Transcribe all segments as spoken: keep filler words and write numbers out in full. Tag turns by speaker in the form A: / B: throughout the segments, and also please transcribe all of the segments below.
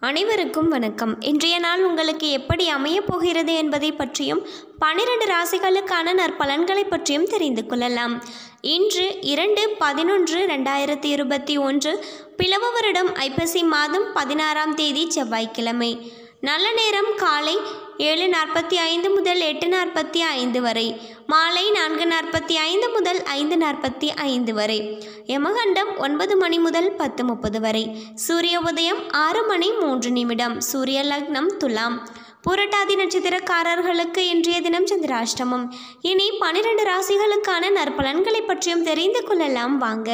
A: அனைவருக்கும் வணக்கம். இன்றைய நாள் உங்களுக்கு எப்படி அமையப் போகிறது என்பதை பற்றியும் பன்னிரண்டு ராசிகளுக்கான நற்பலன்களை பற்றியும் தெரிந்து கொள்ளலாம். இன்று இரண்டு பதினொன்று ரெண்டாயிரத்தி இருபத்தி ஒன்று பிளவ வருடம் ஐப்பசி மாதம் பதினாறாம் தேதி செவ்வாய்க்கிழமை. நல்ல நேரம் காலை ஏழு நாற்பத்தி ஐந்து முதல் எட்டு நாற்பத்தி ஐந்து வரை, மாலை நான்கு நாற்பத்தி ஐந்து முதல் ஐந்து நாற்பத்தி ஐந்து வரை, யமகண்டம் ஒன்பது மணி முதல் பத்து முப்பது வரை, சூரிய உதயம் ஆறு மணி மூன்று நிமிடம், சூரிய லக்னம் துலாம். புரட்டாதி நட்சத்திரக்காரர்களுக்கு இன்றைய தினம் சந்திராஷ்டமம். இனி பனிரெண்டு ராசிகளுக்கான நற்பலன்களை பற்றியும் தெரிந்து கொள்ளலாம் வாங்க.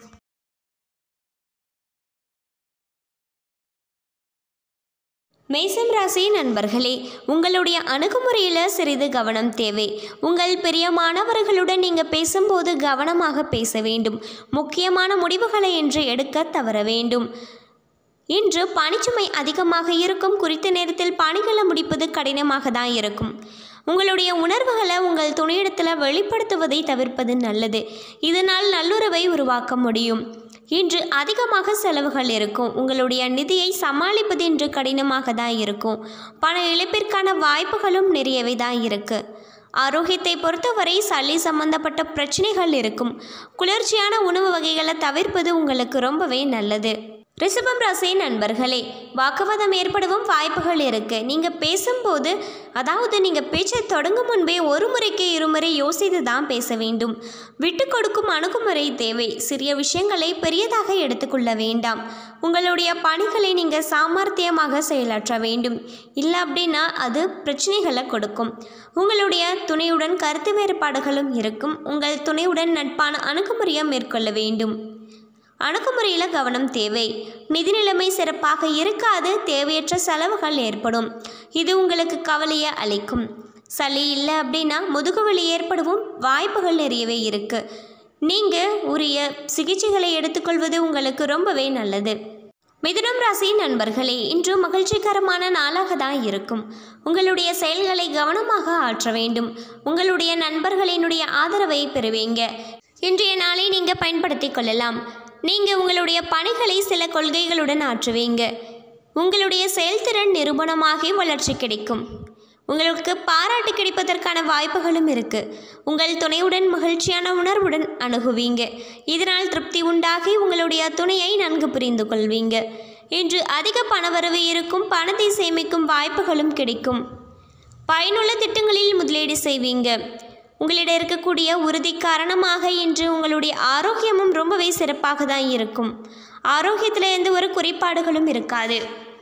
A: மேசம் ராசி நண்பர்களே, உங்களுடைய அணுகுமுறையில் சிறிது கவனம் தேவை. உங்கள் பிரியமானவர்களுடன் நீங்கள் பேசும்போது கவனமாக பேச வேண்டும். முக்கியமான முடிவுகளை இன்று எடுக்க தவற வேண்டும். இன்று பணிச்சுமை அதிகமாக இருக்கும். குறித்த நேரத்தில் பணிகளை முடிப்பது கடினமாக தான் இருக்கும். உங்களுடைய உணர்வுகளை உங்கள் துணையிடத்தில் வெளிப்படுத்துவதை தவிர்ப்பது நல்லது. இதனால் நல்லுறவை உருவாக்க முடியும். இன்று அதிகமாக செலவுகள் இருக்கும். உங்களுடைய நிதியை சமாளிப்பது இன்று கடினமாக தான் இருக்கும். பண இழப்பிற்கான வாய்ப்புகளும் நிறையவே தான் இருக்குது. ஆரோக்கியத்தை பொறுத்தவரை சளி சம்பந்தப்பட்ட பிரச்சனைகள் இருக்கும். குளிர்ச்சியான உணவு வகைகளை தவிர்ப்பது உங்களுக்கு ரொம்பவே நல்லது. ரிஷபம் ராசி நண்பர்களே, வாக்குவாதம் ஏற்படவும் வாய்ப்புகள் இருக்குது. நீங்கள் பேசும்போது, அதாவது நீங்கள் பேச்சை தொடங்கும் முன்பே ஒரு முறைக்கு இருமுறை யோசித்து தான் பேச வேண்டும். விட்டு கொடுக்கும் அணுகுமுறை தேவை. சிறிய விஷயங்களை பெரியதாக எடுத்துக்கொள்ள வேண்டாம். உங்களுடைய பணிகளை நீங்கள் சாமர்த்தியமாக செயலாற்ற வேண்டும். இல்லை அப்படின்னா அது பிரச்சனைகளை கொடுக்கும். உங்களுடைய துணையுடன் கருத்து வேறுபாடுகளும் இருக்கும். உங்கள் துணையுடன் நட்பான அணுகுமுறையை மேற்கொள்ள வேண்டும். அணுகுமுறையில் கவனம் தேவை. நிதி நிலைமை சிறப்பாக இருக்காது. தேவையற்ற செலவுகள் ஏற்படும். இது உங்களுக்கு கவலையை அளிக்கும். சளி இல்லை அப்படின்னா முதுகுவலி ஏற்படவும் வாய்ப்புகள் நிறையவே இருக்குது. நீங்கள் உரிய சிகிச்சைகளை எடுத்துக்கொள்வது உங்களுக்கு ரொம்பவே நல்லது. மிதுனம் ராசி நண்பர்களே, இன்று மகிழ்ச்சிகரமான நாளாக தான் இருக்கும். உங்களுடைய செயல்களை கவனமாக ஆற்ற வேண்டும். உங்களுடைய நண்பர்களினுடைய ஆதரவை பெறுவீங்க. இன்றைய நாளை நீங்கள் பயன்படுத்தி கொள்ளலாம். நீங்கள் உங்களுடைய பணிகளை சில கொள்கைகளுடன் ஆற்றுவீங்க. உங்களுடைய செயல்திறன் நிரூபணமாகி வளர்ச்சி கிடைக்கும். உங்களுக்கு பாராட்டு கிடைப்பதற்கான வாய்ப்புகளும் இருக்குது. உங்கள் துணையுடன் மகிழ்ச்சியான உணர்வுடன் அணுகுவீங்க. இதனால் திருப்தி உண்டாகி உங்களுடைய துணையை நன்கு புரிந்து கொள்வீங்க. இன்று அதிக பணவரவு இருக்கும். பணத்தை சேமிக்கும் வாய்ப்புகளும் கிடைக்கும். பயனுள்ள திட்டங்களில் முதலீடு செய்வீங்க. உங்களிடம் இருக்கக்கூடிய உறுதி காரணமாக இன்று உங்களுடைய ஆரோக்கியமும் ரொம்பவே சிறப்பாக தான் இருக்கும். ஆரோக்கியத்தில் எந்த ஒரு குறைபாடுகளும் இருக்காது.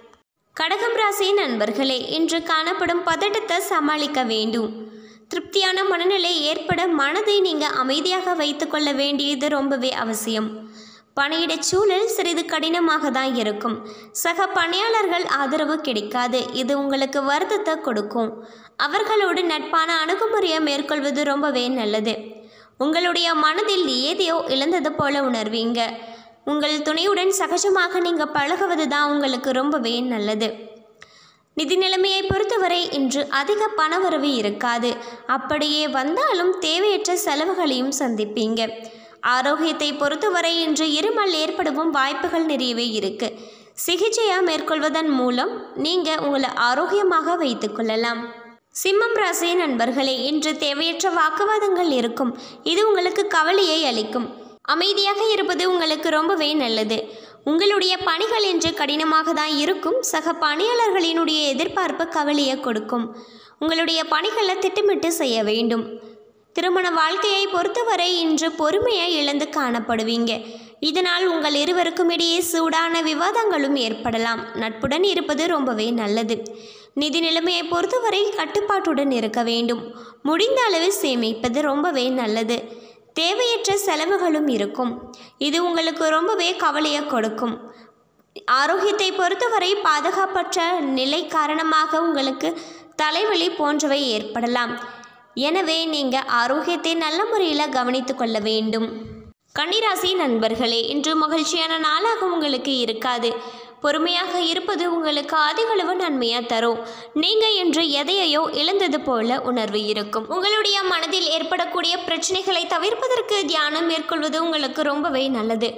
A: கடகம் ராசி நண்பர்களே, இன்று காணப்படும் பதட்டத்தை சமாளிக்க வேண்டும். திருப்தியான மனநிலை ஏற்பட மனதை நீங்கள் அமைதியாக வைத்து கொள்ள வேண்டியது ரொம்பவே அவசியம். பணியிட சூழல் சிறிது கடினமாக தான் இருக்கும். சக பணியாளர்கள் ஆதரவு கிடைக்காது. இது உங்களுக்கு வருத்தத்தை கொடுக்கும். அவர்களோடு நட்பான அணுகுமுறையை மேற்கொள்வது ரொம்பவே நல்லது. உங்களுடைய மனதில் ஏதையோ இழந்தது போல உணர்வீங்க. உங்கள் துணையுடன் சகஜமாக நீங்கள் பழகுவது தான் உங்களுக்கு ரொம்பவே நல்லது. நிதி நிலைமையை பொறுத்தவரை இன்று அதிக பணவரவு இருக்காது. அப்படியே வந்தாலும் தேவையற்ற செலவுகளையும் சந்திப்பீங்க. ஆரோக்கியத்தை பொறுத்தவரை இன்று இருமல் ஏற்படவும் வாய்ப்புகள் நிறையவே இருக்குது. சிகிச்சையாக மேற்கொள்வதன் மூலம் நீங்கள் உங்களை ஆரோக்கியமாக வைத்து கொள்ளலாம். சிம்மம் ராசி நண்பர்களே, இன்று தேவையற்ற வாக்குவாதங்கள் இருக்கும். இது உங்களுக்கு கவலையை அளிக்கும். அமைதியாக இருப்பது உங்களுக்கு ரொம்பவே நல்லது. உங்களுடைய பணிகள் இன்று கடினமாக தான் இருக்கும். சக பணியாளர்களினுடைய எதிர்பார்ப்பு கவலையை கொடுக்கும். உங்களுடைய பணிகளை திட்டமிட்டு செய்ய வேண்டும். திருமண வாழ்க்கையை பொறுத்தவரை இன்று பொறுமையை இழந்து காணப்படுவீங்க. இதனால் உங்கள் இருவருக்கும் இடையே சூடான விவாதங்களும் ஏற்படலாம். நட்புடன் இருப்பது ரொம்பவே நல்லது. நிதி நிலைமையை பொறுத்தவரை கட்டுப்பாட்டுடன் இருக்க வேண்டும். முடிந்த அளவு சேமிப்பது ரொம்பவே நல்லது. தேவையற்ற செலவுகளும் இருக்கும். இது உங்களுக்கு ரொம்பவே கவலையை கொடுக்கும். ஆரோக்கியத்தை பொறுத்தவரை பாதுகாப்பற்ற நிலை காரணமாக உங்களுக்கு தலைவலி போன்றவை ஏற்படலாம். எனவே நீங்கள் ஆரோக்கியத்தை நல்ல முறையில் கவனித்து கொள்ள வேண்டும். கன்னிராசி நண்பர்களே, இன்று மகிழ்ச்சியான நாளாக உங்களுக்கு இருக்காது. பொறுமையாக இருப்பது உங்களுக்கு அதிகளவு நன்மையாக தரும். நீங்கள் இன்று எதையோ இழந்தது போல உணர்வு இருக்கும். உங்களுடைய மனதில் ஏற்படக்கூடிய பிரச்சனைகளை தவிர்ப்பதற்கு தியானம் மேற்கொள்வது உங்களுக்கு ரொம்பவே நல்லது.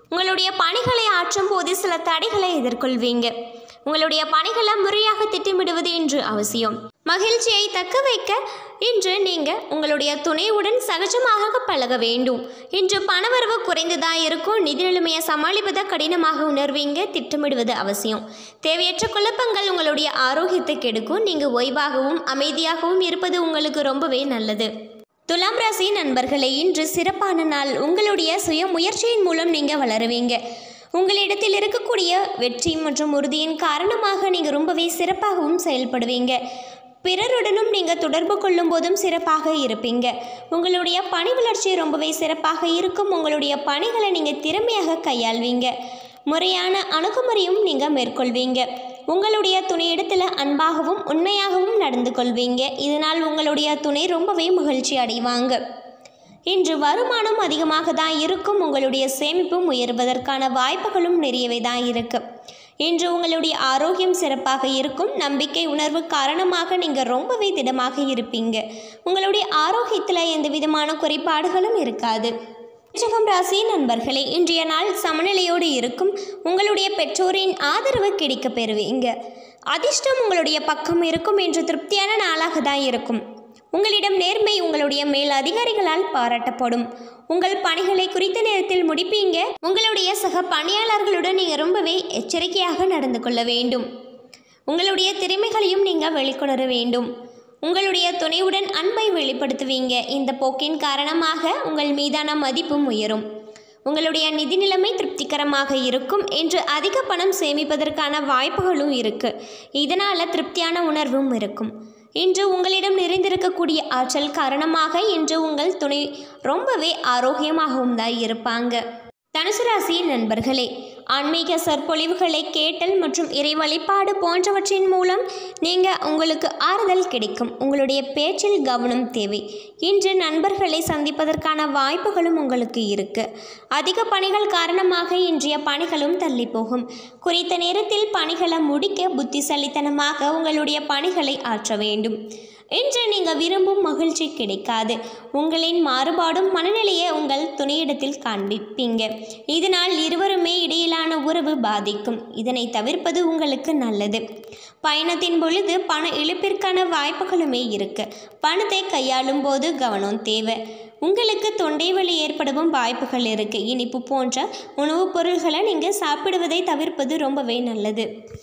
A: உங்களுடைய பணிகளை ஆற்றும் போது சில தடைகளை எதிர்கொள்வீங்க. உங்களுடைய பணிகளை முறையாக திட்டமிடுவது இன்று அவசியம். மகிழ்ச்சியை தக்க வைக்க இன்று நீங்கள் உங்களுடைய துணையுடன் சகஜமாக பழக வேண்டும். இன்று பணவரவு குறைந்துதான் இருக்கும். நிதி நிலைமையை சமாளிப்பதை கடினமாக உணர்வீங்க. திட்டமிடுவது அவசியம். தேவையற்ற குழப்பங்கள் உங்களுடைய ஆரோக்கியத்தை கெடுக்கும். நீங்கள் ஓய்வாகவும் அமைதியாகவும் இருப்பது உங்களுக்கு ரொம்பவே நல்லது. துலாம் ராசி நண்பர்களே, இன்று சிறப்பான நாள். உங்களுடைய சுய முயற்சியின் மூலம் நீங்கள் வளருவீங்க. உங்களிடத்தில் இருக்கக்கூடிய வெற்றி மற்றும் உறுதியின் காரணமாக நீங்கள் ரொம்பவே சிறப்பாகவும் செயல்படுவீங்க. பிறருடனும் நீங்கள் தொடர்பு கொள்ளும் போதும் சிறப்பாக இருப்பீங்க. உங்களுடைய பணி வளர்ச்சி ரொம்பவே சிறப்பாக இருக்கும். உங்களுடைய பணிகளை நீங்கள் திறமையாக கையாள்வீங்க. முறையான அணுகுமுறையும் நீங்கள் மேற்கொள்வீங்க. உங்களுடைய துணையிடத்தில் அன்பாகவும் உண்மையாகவும் நடந்து கொள்வீங்க. இதனால் உங்களுடைய துணை ரொம்பவே மகிழ்ச்சி அடைவாங்க. இன்று வருமானம் அதிகமாக தான் இருக்கும். உங்களுடைய சேமிப்பும் உயர்வதற்கான வாய்ப்புகளும் நிறையவே தான் இருக்கு. இன்று உங்களுடைய ஆரோக்கியம் சிறப்பாக இருக்கும். நம்பிக்கை உணர்வு காரணமாக நீங்கள் ரொம்பவே திடமாக இருப்பீங்க. உங்களுடைய ஆரோக்கியத்தில் எந்த விதமான குறைபாடுகளும் இருக்காது. விருச்சிகம் ராசி நண்பர்களே, இன்றைய நாள் சமநிலையோடு இருக்கும். உங்களுடைய பெற்றோரின் ஆதரவு கிடைக்க பெறுவீங்க. அதிர்ஷ்டம் உங்களுடைய பக்கம் இருக்கும். என்று திருப்தியான நாளாக தான் இருக்கும். உங்களிடம் நேர்மை உங்களுடைய மேல் அதிகாரிகளால் பாராட்டப்படும். உங்கள் பணிகளை குறித்த நேரத்தில் முடிப்பீங்க. உங்களுடைய சக பணியாளர்களுடன் நீங்கள் ரொம்பவே எச்சரிக்கையாக நடந்து கொள்ள வேண்டும். உங்களுடைய திறமைகளையும் நீங்கள் வெளிக்கொணர வேண்டும். உங்களுடைய துணையுடன் அன்பை வெளிப்படுத்துவீங்க. இந்த போக்கின் காரணமாக உங்கள் மீதான மதிப்பும் உயரும். உங்களுடைய நிதி நிலைமை திருப்திகரமாக இருக்கும். என்று அதிக பணம் சேமிப்பதற்கான வாய்ப்புகளும் இருக்கு. இதனால் திருப்தியான உணர்வும் இருக்கும். இன்று உங்களிடம் நிறைந்திருக்கக்கூடிய ஆற்றல் காரணமாக இன்று உங்கள் துணை ரொம்பவே ஆரோக்கியமாகவும் தான் இருப்பாங்க. தனுசு ராசி நண்பர்களே, ஆன்மீக சொற்பொழிவுகளை கேட்டல் மற்றும் இறை வழிபாடு போன்றவற்றின் மூலம் நீங்கள் உங்களுக்கு ஆறுதல் கிடைக்கும். உங்களுடைய பேச்சில் கவனம் தேவை. இன்று நண்பர்களை சந்திப்பதற்கான வாய்ப்புகளும் உங்களுக்கு இருக்கு. அதிக பணிகள் காரணமாக இன்றைய பணிகளும் தள்ளி போகும். குறித்த நேரத்தில் பணிகளை முடிக்க புத்திசாலித்தனமாக உங்களுடைய பணிகளை ஆற்ற வேண்டும். இன்று நீங்கள் விரும்பும் மகிழ்ச்சி கிடைக்காது. உங்களின் மாறுபாடும் மனநிலையை உங்கள் துணையிடத்தில் காண்பிப்பீங்க. இதனால் இருவருமே இடையிலான உறவு பாதிக்கும். இதனை தவிர்ப்பது உங்களுக்கு நல்லது. பயணத்தின் பொழுது பண இழப்பிற்கான வாய்ப்புகளுமே இருக்கு. பணத்தை கையாளும் போது கவனம் தேவை. உங்களுக்கு தொண்டை வலி ஏற்படவும் வாய்ப்புகள் இருக்கு. இனிப்பு போன்ற உணவுப் பொருள்களை நீங்கள் சாப்பிடுவதை தவிர்ப்பது ரொம்பவே நல்லது.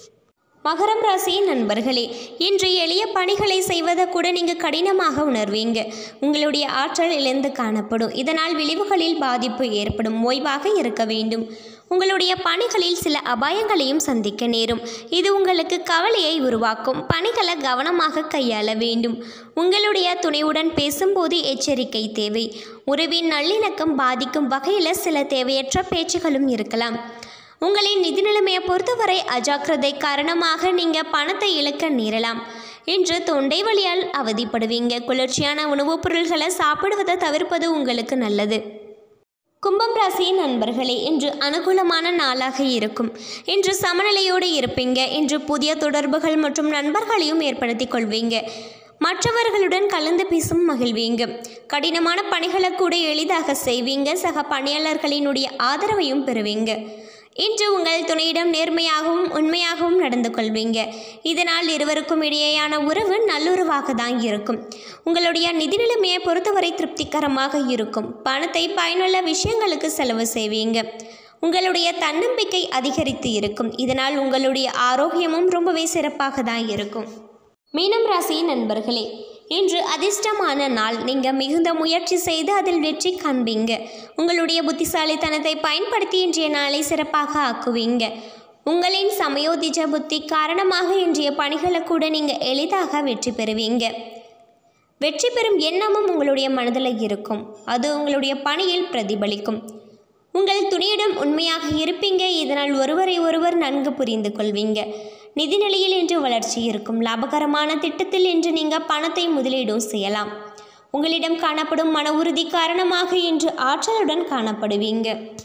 A: மகரம் ராசி நண்பர்களே, இன்று எளிய பணிகளை செய்வதை கூட நீங்கள் கடினமாக உணர்வீங்க. உங்களுடைய ஆற்றல் இழந்து காணப்படும். இதனால் விளைவுகளில் பாதிப்பு ஏற்படும். ஓய்வாக இருக்க வேண்டும். உங்களுடைய பணிகளில் சில அபாயங்களையும் சந்திக்க நேரும். இது உங்களுக்கு கவலையை உருவாக்கும். பணிகளை கவனமாக கையாள வேண்டும். உங்களுடைய துணையுடன் பேசும்போது எச்சரிக்கை தேவை. உறவின் நல்லிணக்கம் பாதிக்கும் வகையில் சில தேவையற்ற பேச்சுகளும் இருக்கலாம். உங்களின் நிதி நிலைமையை பொறுத்தவரை அஜாக்கிரதை காரணமாக நீங்கள் பணத்தை இழக்க நேரலாம். இன்று தொண்டை வலியால் அவதிப்படுவீங்க. குளிர்ச்சியான உணவுப் பொருள்களை சாப்பிடுவதை தவிர்ப்பது உங்களுக்கு நல்லது. கும்பம் ராசி நண்பர்களே, இன்று அனுகூலமான நாளாக இருக்கும். இன்று சமநிலையோடு இருப்பீங்க. இன்று புதிய தொடர்புகள் மற்றும் நண்பர்களையும் ஏற்படுத்தி கொள்வீங்க. மற்றவர்களுடன் கலந்து பேசும் மகிழ்வீங்க. கடினமான பணிகளை கூட எளிதாக செய்வீங்க. சக பணியாளர்களினுடைய ஆதரவையும் பெறுவீங்க. இன்று உங்கள் துணையிடம் நேர்மையாகவும் உண்மையாகவும் நடந்து கொள்வீங்க. இதனால் இருவருக்கும் இடையேயான உறவு நல்லுறவாக தான் இருக்கும். உங்களுடைய நிதி நிலைமையை பொறுத்தவரை திருப்திகரமாக இருக்கும். பணத்தை பயனுள்ள விஷயங்களுக்கு செலவு செய்வீங்க. உங்களுடைய தன்னம்பிக்கை அதிகரித்து இருக்கும். இதனால் உங்களுடைய ஆரோக்கியமும் ரொம்பவே சிறப்பாக தான் இருக்கும். மீனம் ராசி நண்பர்களே, இன்று அதிர்ஷ்டமான நாள். நீங்கள் மிகுந்த முயற்சி செய்து அதில் வெற்றி காண்பீங்க. உங்களுடைய புத்திசாலித்தனத்தை பயன்படுத்தி இன்றைய நாளை சிறப்பாக ஆக்குவீங்க. உங்களின் சமயோதிஜ புத்தி காரணமாக இன்றைய பணிகளை கூட நீங்கள் எளிதாக வெற்றி பெறுவீங்க. வெற்றி பெறும் எண்ணமும் உங்களுடைய மனதில் இருக்கும். அது உங்களுடைய பணியில் பிரதிபலிக்கும். உங்கள் துணையிடம் உண்மையாக இருப்பீங்க. இதனால் ஒருவரை ஒருவர் நன்கு புரிந்து கொள்வீங்க. நிதிநிலையில் இன்று வளர்ச்சி இருக்கும். லாபகரமான திட்டத்தில் இன்று நீங்கள் பணத்தை முதலீடும் செய்யலாம். உங்களிடம் காணப்படும் மன உறுதி காரணமாக இன்று ஆற்றலுடன் காணப்படுவீங்க.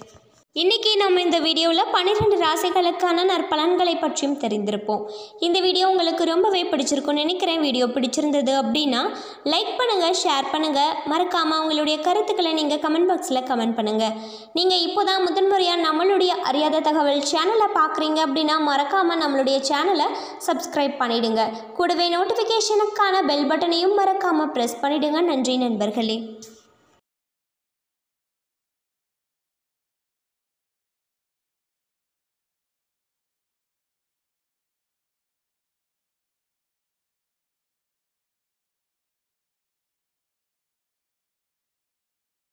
A: இன்றைக்கி நம்ம இந்த வீடியோவில் பன்னிரெண்டு ராசிகளுக்கான நற்பலன்களை பற்றியும் தெரிந்திருப்போம். இந்த வீடியோ உங்களுக்கு ரொம்பவே பிடிச்சிருக்கும்னு நினைக்கிறேன். வீடியோ பிடிச்சிருந்தது அப்படின்னா லைக் பண்ணுங்கள், ஷேர் பண்ணுங்கள், மறக்காமல் உங்களுடைய கருத்துக்களை நீங்கள் கமெண்ட் பாக்ஸில் கமெண்ட் பண்ணுங்கள். நீங்கள் இப்போ தான் முதன்முறையாக நம்மளுடைய அறியாத தகவல் சேனலை பார்க்குறீங்க அப்படின்னா மறக்காமல் நம்மளுடைய சேனலை சப்ஸ்கிரைப் பண்ணிவிடுங்க. கூடவே நோட்டிஃபிகேஷனுக்கான பெல் பட்டனையும் மறக்காமல் ப்ரெஸ் பண்ணிவிடுங்க. நன்றி நண்பர்களே.